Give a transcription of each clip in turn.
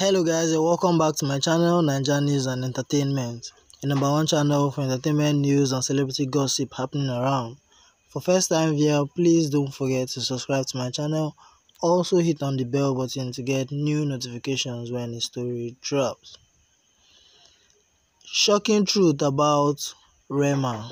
Hello guys, and welcome back to my channel, NAIJA News and Entertainment, the number one channel for entertainment news and celebrity gossip happening around. For first time viewer, please don't forget to subscribe to my channel. Also hit on the bell button to get new notifications when a story drops. Shocking truth about Rema.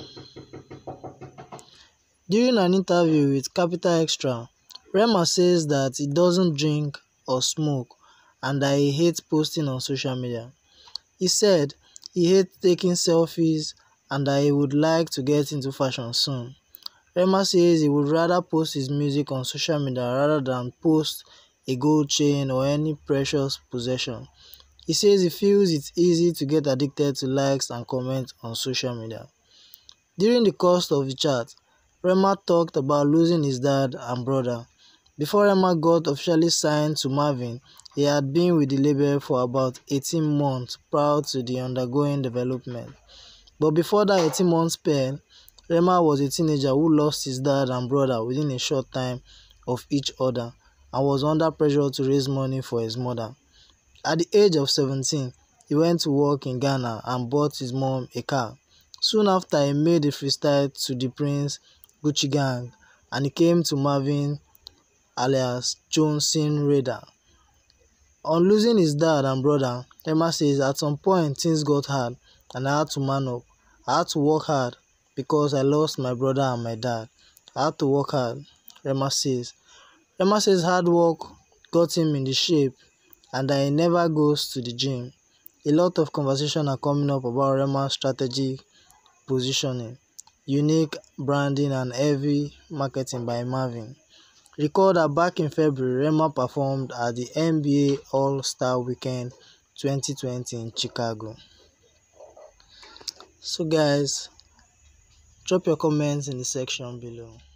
During an interview with Capital Extra, Rema says that he doesn't drink or smoke and that he hates posting on social media. He said he hates taking selfies and that he would like to get into fashion soon. Rema says he would rather post his music on social media rather than post a gold chain or any precious possession. He says he feels it's easy to get addicted to likes and comments on social media. During the course of the chat, Rema talked about losing his dad and brother. Before Rema got officially signed to Marvin, he had been with the label for about 18 months prior to the undergoing development. But before that 18-month span, Rema was a teenager who lost his dad and brother within a short time of each other and was under pressure to raise money for his mother. At the age of 17, he went to work in Ghana and bought his mom a car. Soon after, he made a freestyle to the Prince Gucci gang and he came to Marvin alias Johnson Raider. On losing his dad and brother, Rema says at some point things got hard and I had to man up. I had to work hard because I lost my brother and my dad. I had to work hard, Rema says. Rema says hard work got him in the shape and that he never goes to the gym. A lot of conversation are coming up about Rema's strategic positioning, unique branding and heavy marketing by Marvin. Recall that back in February, Rema performed at the NBA All-Star Weekend 2020 in Chicago. So guys, drop your comments in the section below.